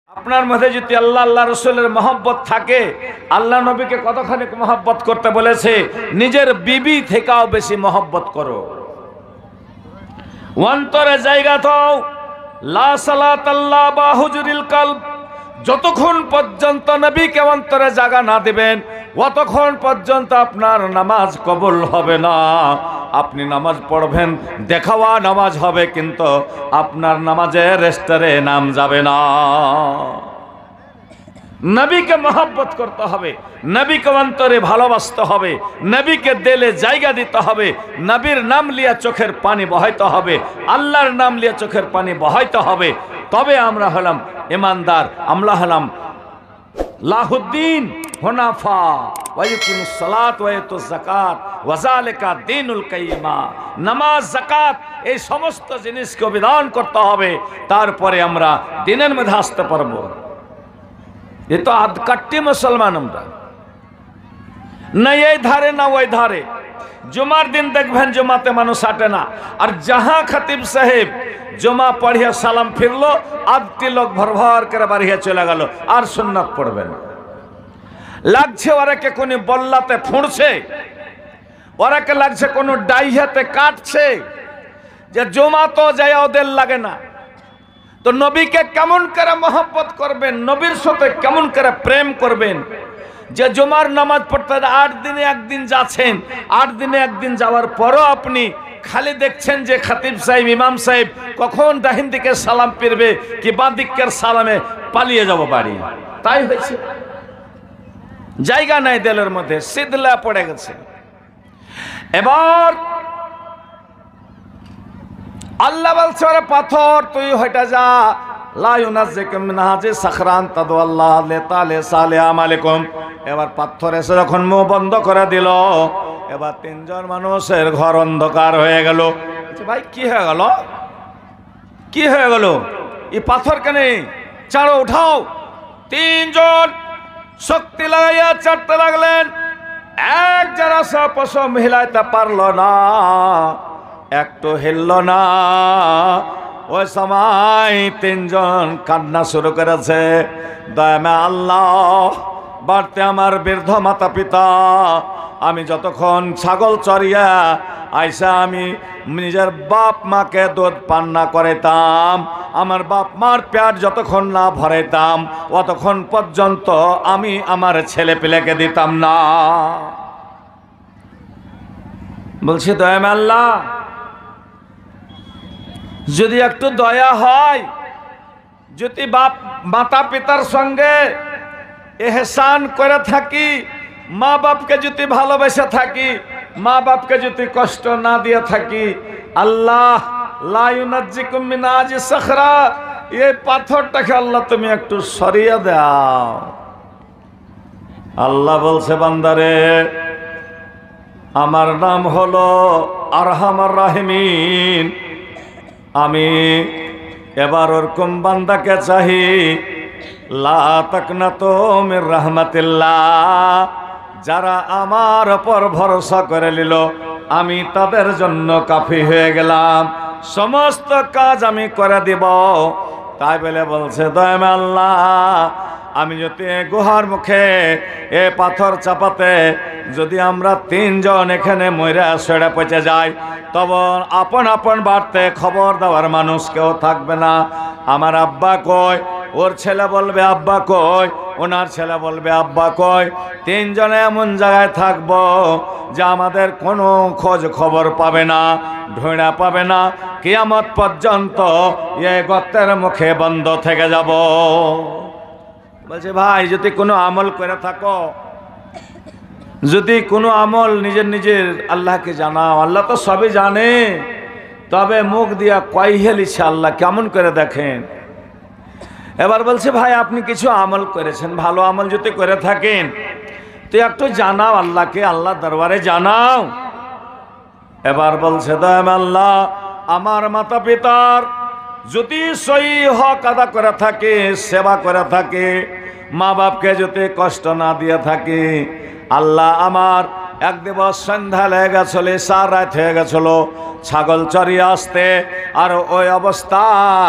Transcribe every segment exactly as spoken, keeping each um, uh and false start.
আপনার মধ্যে যদি আল্লাহ আল্লাহ রসুলের মহব্বত থাকে, আল্লাহ নবীকে কতখানি মহব্বত করতে বলেছে, নিজের বিবি থেকেও বেশি মহব্বত করো। অন্তরে জায়গা দাও, লা সালাত আল্লাহ বা হুজুরিল কলব, যতক্ষণ পর্যন্ত নবীকে অন্তরে জায়গা না দিবেন অতক্ষণ পর্যন্ত আপনার নামাজ কবুল হবে না। আপনি নামাজ পড়বেন, দেখাওয়া নামাজ হবে, কিন্তু আপনার নামাজের রেজিস্টারে নাম যাবে না। নবীকে মহব্বত করতে হবে, নবীকে অন্তরে ভালোবাসতে হবে, নবীকে দিলে জায়গা দিতে হবে, নবীর নাম লিয়া চোখের পানি বহাইতে হবে, আল্লাহর নাম লিয়া চোখের পানি বহাইতে হবে। তবে আমরা হলাম ইমানদার, আমরা হলাম লাহুদ্দিন হুনাফা ওয়ায়ুকিমুস সালাত ওয়ায়ুতুজ যাকাত ওয়াযালিকা দীনুল কাইয়্যিমা। নামাজ, যাকাত এই সমস্ত জিনিসকে বিধান করতে হবে, তারপরে আমরা দিনের মধ্যে আসতে পারবো। এ তো আধকাট্টি মুসলমান, আমরা না এই ধারে না ওই ধারে। জুমার দিন দেখবেন জুমাতে মানুষ আটে না, আর যাহা খতিব সাহেব জুমা পড়িয়া সালাম ফিরলো, আধটি লোক ভর ভর করে বাড়িয়ে চলে গেল, আর সুন্নাত পড়বে না। লাগছে ওরাকে কোন বল্লাতে ফুঁড়ছে, ওরাকে লাগছে কোন ডাইহাতে কাটছে, যে জুমা তো যায় ওদের লাগে না। তো নবীকে কেমন করে মহব্বত করবেন, নবীর সাথে কেমন করে প্রেম করবেন, যে জুমার নামাজ পড়তে আট দিনে একদিন যাচ্ছেন, আট দিনে একদিন যাওয়ার পরও আপনি খালি দেখছেন যে খতিব সাহেব, ইমাম সাহেব কখন দাহিন দিকে সালাম ফিরবে কি বাঁ দিকের সালামে পালিয়ে যাব বাড়ি। তাই হয়েছে, জায়গা নাই দিলের মধ্যে, সিদলা পড়ে গেছে। এবার আল্লাহ বলছে, ওরে পাথর তুই হইটা যা, লা ইউনাজ্জিকু মিনহা যে সাখরান তাদওয়াল্লাহ লিতালে সালাম আলাইকুম। এবার পাথর এসে যখন মুখ বন্ধ করে দিল, এবার তিনজন মানুষের ঘর অন্ধকার হয়ে গেল। ভাই কি হয়ে গেল, কি হয়ে গেল, এই পাথর কেন চাড়ো উঠাও। তিনজন শক্তি লাগাইয়া চাটতে লাগলেন, এক যারা সব পশম হিলাইতে পারল না, একটু হিলল না। ওই সময় তিনজন কান্না শুরু করেছে, দয়ামে আল্লাহ, বাড়তে আমার বৃদ্ধ মাতা পিতা, আমি যতক্ষণ ছাগল চড়িয়া আইসা আমি নিজের বাপ মাকে দুধ পান না করাইতাম, আমার বাপ মার পেট যতক্ষণ না ভরাইতাম অতক্ষণ পর্যন্ত আমি আমার ছেলে পেলেকে দিতাম না। বলছি দয়ামে আল্লাহ, যদি একটু দয়া হয়, যদি বাপ মাতা পিতার সঙ্গে এহসান করে থাকি, মা বাপকে যদি ভালোবেসে থাকি, মা বাপকে যদি কষ্ট না দিয়ে থাকি, আল্লাহ লা ইউনাজ্জিকু মিনহা যে সাখরা, এই পাথরটাকে আল্লাহ তুমি একটু সরিয়ে দাও। আল্লাহ বলছে, বান্দারে আমার নাম হলো আরহামার রাহিমিন, আমি এবার ওরকম বান্দাকে চাহি, লা তাকনাতু মির রাহমাতিল্লাহ, যারা আমার উপর ভরসা করে নিল আমি তাদের জন্য কাফি হয়ে গেলাম, সমস্ত কাজ আমি করে দিব। তাই বলে বলছে, দয়ামে আল্লাহ, আমি যদি গুহার মুখে এ পাথর চাপাতে যদি আমরা তিনজন এখানে মইরা সরে পচে যাই, তখন আপন আপন বাড়তে খবর দেওয়ার মানুষ কেউ থাকবে না। আমার আব্বা কই, ওর ছেলে বলবে আব্বা কই, ওনার ছেলে বলবে আব্বা কই, তিনজনে এমন জায়গায় থাকবো যে আমাদের কোনো খোঁজ খবর পাবে না, ঢোঁড়া পাবে না, কিয়ামত পর্যন্ত এই গর্তের মুখে বন্ধ থেকে যাব। বলছে, ভাই যদি কোনো আমল করে থাকো, যদি কোনো আমল নিজের নিজের আল্লাহকে জানাও, আল্লাহ তো সবই জানে, তবে মুখ দিয়া কইহে লিছে আল্লাহ কেমন করে দেখেন। এবার বলছে, ভাই আপনি কিছু আমল করেছেন, ভালো আমল যদি করে থাকেন তো একটু জানাও আল্লাহকে, আল্লাহ দরবারে জানাও। এবার বলছে, দয়ামে আল্লাহ, আমার মাতা পিতার যদি সহি হক আদা করে থাকে, সেবা করে থাকে, মা বাপকে যদি কষ্ট না দিয়ে থাকে, আল্লাহ আমার এক দিবস সন্ধ্যা লেগে গেছিল, সার রাত হয়ে গেছিল, ছাগল চড়িয়ে আসতে, আর ওই অবস্থায়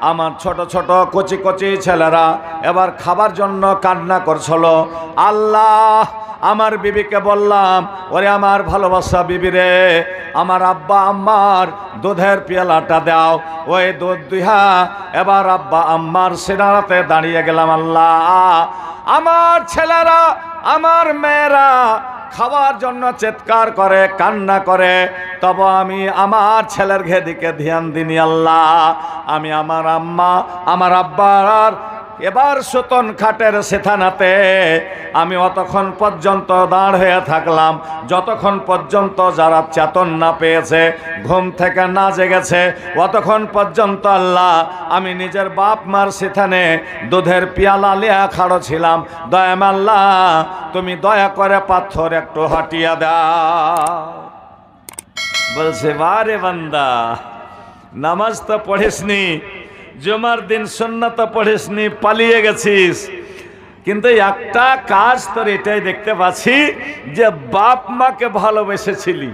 আমার ছোট ছোট কচি কচি ছেলেরা এবার খাবার জন্য কান্না করছিল। আল্লাহ, আমার বিবিকে বললাম, ওরে আমার ভালোবাসা বিবি রে, আমার আব্বা আম্মার দুধের পেয়ালাটা দাও। ওই দুধ দুইহা এবার আব্বা আম্মার সিনারাতে দাঁড়িয়ে গেলাম। আল্লাহ, আমার ছেলেরা আমার মেয়েরা খাওয়ার জন্য চিৎকার করে কান্না করে, তবে আমি আমার ছেলের দিকে ধ্যান দিনি। আল্লাহ, আমি আমার আম্মা আমার আব্বার এবার সুতন খাটের সেথানাতে আমি অতক্ষণ পর্যন্ত দাঁড় হয়ে থাকলাম, যতক্ষণ পর্যন্ত যারা চেতন না পেয়েছে, ঘুম থেকে না জেগেছে, অতক্ষণ পর্যন্ত আল্লাহ আমি নিজের বাপ মার সেথানে দুধের পিয়ালা লিয়া খাড়ো ছিলাম। দয়াম আল্লাহ, তুমি দয়া করে পাথর একটু হটিয়ে দাও। বলছে, বারে বান্দা, নামাজ তো পড়িসনি, জুমার দিন সুন্নাত পড়িসনি, পালিয়ে গেছিস, কিন্তু একটা কাজ তোর এটাই দেখতে পাচ্ছি যে বাপ মাকে ভালোবেসেছিলি।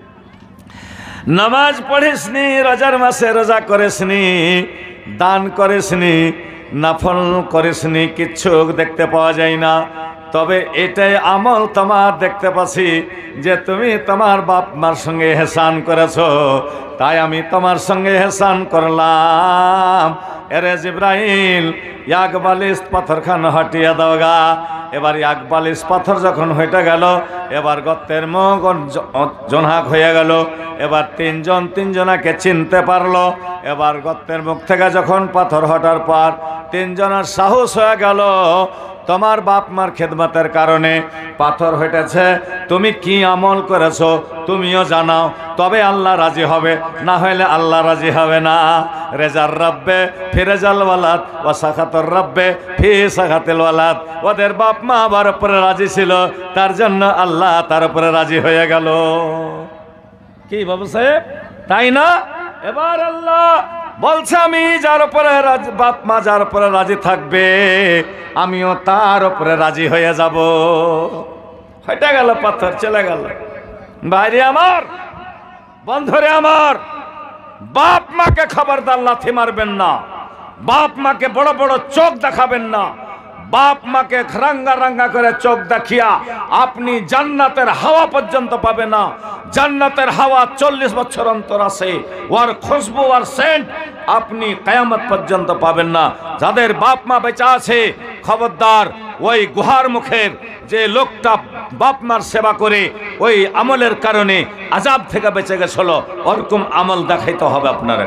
নামাজ পড়িসনি, রোজার মাসে রোজা করিসনি, দান করিসনি, নাফল করিসনি, কিচ্ছু দেখতে পাওয়া যায় না। তবে এটাই আমল তোমার দেখতে পাচ্ছি যে তুমি তোমার বাপ মার সঙ্গে এহসান করেছো, তাই আমি তোমার সঙ্গে এহসান করলাম। এরে জিব্রাইল, এক বালিশ পাথরখান হটিয়ে দাও গা। এবার এক বালিশ পাথর যখন হইতে গেল, এবার গর্তের মুখ জনহাক হয়ে গেল। এবার তিনজন তিনজনাকে চিনতে পারলো। এবার গর্তের মুখ থেকে যখন পাথর হটার পর তিনজনের সাহস হয়ে গেল, তোমার বাপ মার খেদমতের কারণে পাথর হইতেছে, তুমি কি আমল করেছো তুমিও জানাও, তবে আল্লাহ রাজি হবে, না হইলে আল্লাহ রাজি হবে না। রেজার রব্বে ফিরেজাল ওয়ালাদ ও সাখাতর রব্বে ফি সাখাতিল ওয়ালাদ। ওদের বাপ মা আবার উপরে রাজি ছিল, তার জন্য আল্লাহ তার উপরে রাজি হয়ে গেল। কি বাবু সাহেব, তাই না? এবার আল্লাহ বলছে, আমি যার উপরে বাপ মা যার উপরে রাজি থাকবে, আমিও তার উপরে রাজি হয়ে যাব। হইতে গেল, পাথর চলে গেল। ভাইরে আমার, বন্ধুরে আমার, বাপ মাকে খবরদার লাথি মারবেন না, বাপ মাকে বড় বড় চোখ দেখাবেন না। বাপ মাকে রাঙ্গা রাঙ্গা করে চোখ দেখিয়া আপনি জান্নাতের হাওয়া পর্যন্ত পাবে না। জান্নাতের হাওয়া চল্লিশ বছর অন্তর আছে, ওর খুশবু আর সেন্ট আপনি কিয়ামত পর্যন্ত পাবেন না। যাদের বাপ মা বেঁচে আছে, খবরদার ওই গুহার মুখের যে লোকটা বাপ মার সেবা করে ওই আমলের কারণে আযাব থেকে বেঁচে গেছিল, ওরকম আমল দেখাইতে হবে আপনারা।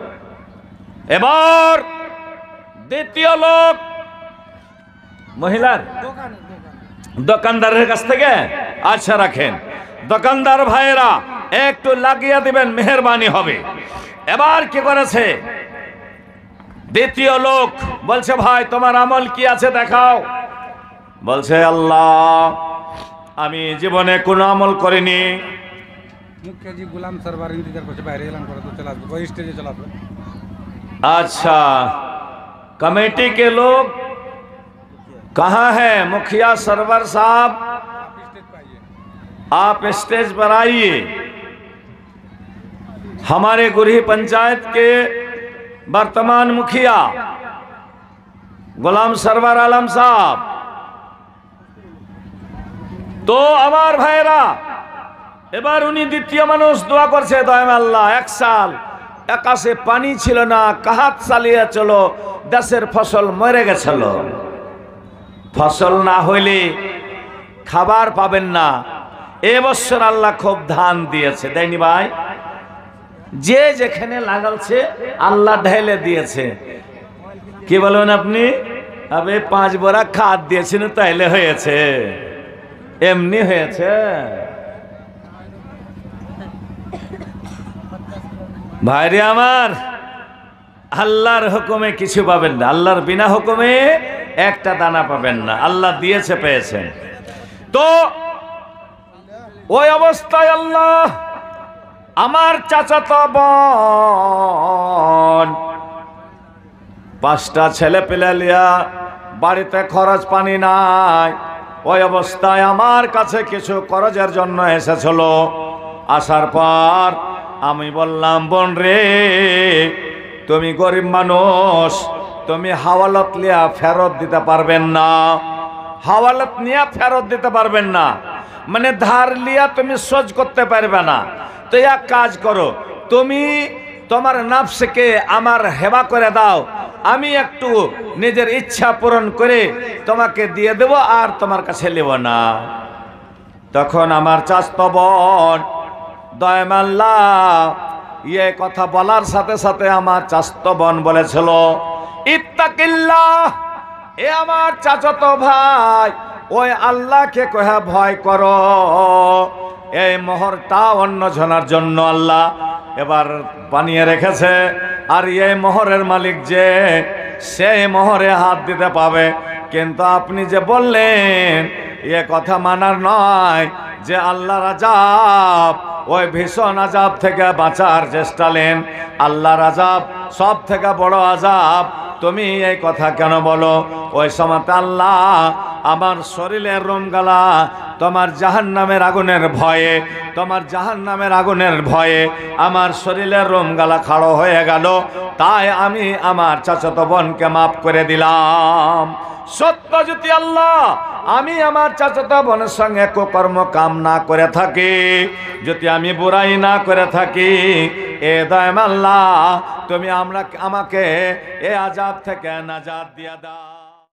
এবার দ্বিতীয় লোক, মহিলার দোকানদারের কাছ থেকে, আচ্ছা রাখেন, দোকানদার ভাইয়েরা একটু লাগিয়ে দিবেন, মেহেরবানি হবে। এবার কি করেছে দ্বিতীয় লোক, বলছে, ভাই তোমার আমল কি আছে দেখাও। বলছে, আল্লাহ আমি জীবনে কোনো আমল করিনি। मुखिया गुलाम सरवर इंतजार करছে বাইরে এলান করে তো চলে আসবে, ওই স্টেজে চলে আসবে। अच्छा, कमेटी के लोग कहाँ हैं? मुखिया सरवर साहब, आप स्टेज पर आइए। हमारे गुरही पंचायत के वर्तमान मुखिया गुलाम सरवर आलम साहब। तो আমার ভাইরা, এবার উনি দ্বিতীয় মানুষ দোয়া করছে, দয়াম আল্লাহ এক সাল আকাশে পানি ছিল না, কাহাত চালিয়ে চলো, দেশের ফসল মরে গেছিল। ফসল না হইলে খাবার পাবেন না। এবছর আল্লাহ খুব ধান দিয়েছে, দেয়নি ভাই? যে যেখানে লাগালছে আল্লাহ ঢেলে দিয়েছে। কি বলবেন আপনি? আবে পাঁচ বড়া খাদ দিয়েছেন তাইলে হয়েছে? এমনি হয়েছে? ভাইরে আমার, আল্লাহর হুকুমে কিছু পাবেন না, আল্লাহর বিনা হুকুমে একটা দানা পাবেন না। আল্লাহ দিয়েছে, পেয়েছেন। তো ওই অবস্থায় আল্লাহ আমার চাচাতো বোন পাঁচটা ছেলে পেলে লিয়া, বাড়িতে খরচ পানি নাই, ওই অবস্থায় আমার কাছে কিছু খরচের জন্য এসেছিল। আসার পর আমি বললাম, বোন রে তুমি গরিব মানুষ, তুমি হাওয়ালত লিয়া ফেরত দিতে পারবেন না, হাওয়ালত নিয়ে ফেরত দিতে পারবেন না, মানে ধার লিয়া তুমি শোধ করতে পারবে না। তো এক কাজ করো, তুমি তোমার নফসকে আমার হেবা করে দাও, আমি একটু নিজের ইচ্ছা পূরণ করে তোমাকে দিয়ে দেব, আর তোমার কাছে নেব না। তখন আমার চাচতো বোন দয়ামাল্লাহ ইয়ে কথা বলার সাথে সাথে আমার চাচতো বোন বলেছিল, ইত্তাকিল্লাহ, এ আমার চাচাতো ভাই, ওই আল্লাহকে কহে ভয় করো। এই মোহরটা অন্য জনের জন্য আল্লাহ এবার বানিয়ে রেখেছে, আর এই মোহরের মালিক যে, সেই মোহরে হাত দিতে পাবে। কিন্তু আপনি যে বললেন এ কথা মানার নয়, যে আল্লাহর আযাব, ওই ভীষণ আযাব থেকে বাঁচার চেষ্টা নেন। আল্লাহর আযাব সব থেকে বড় আযাব, তুমি এই কথা কেন বলো? ওই সময় আল্লাহ আমার শরীরের রোমগালা তোমার জাহান্নামের আগুনের ভয়ে, তোমার জাহান্নামের আগুনের ভয়ে আমার শরীরের রোমগালা খাড়ো হয়ে গেল। তাই আমি আমার চাচাতো বোনকে মাফ করে দিলাম। সত্য যদি আল্লাহ আমি আমার চাচাতো বোনের সঙ্গে কুকর্ম কাম না করে থাকি, যদি আমি বুরাই না করে থাকি, এ দয়াম আল্লাহ তুমি আমরা আমাকে এ আযাব থেকে নাজাত দিয়া দাও।